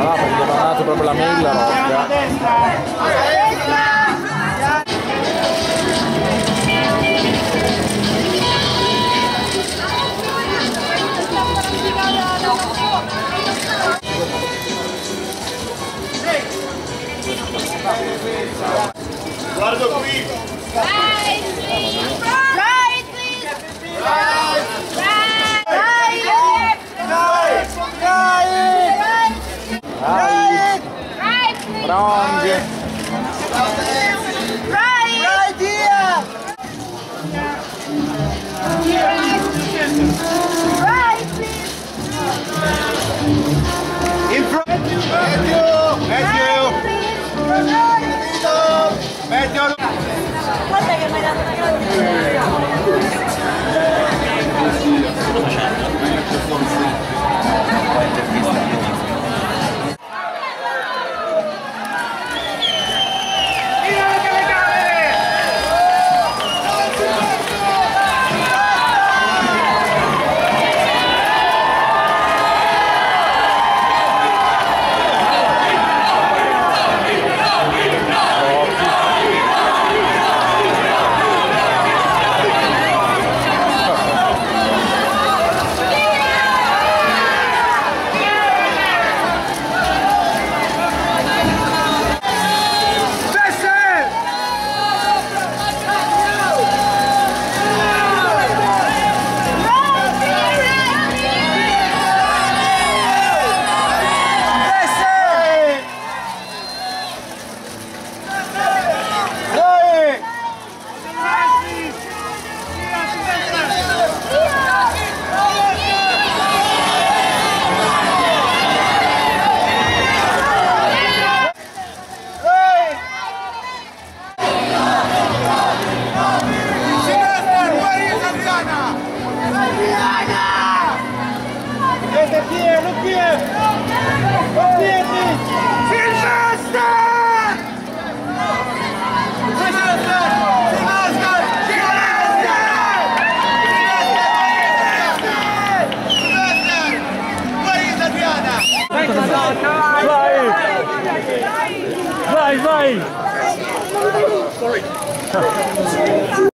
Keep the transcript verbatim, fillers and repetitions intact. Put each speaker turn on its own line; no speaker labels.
No, perché mi ha dato proprio la mail la rocca.
Guarda qui!
Right, please! Right, please! Right! Right!
Right!
Right!
Wrong!
Right!
Right here!
Right, please!
In front! Matthew! Matthew! Matthew!
Guarda che mi hai dato una grande
Vai! Vai, vai!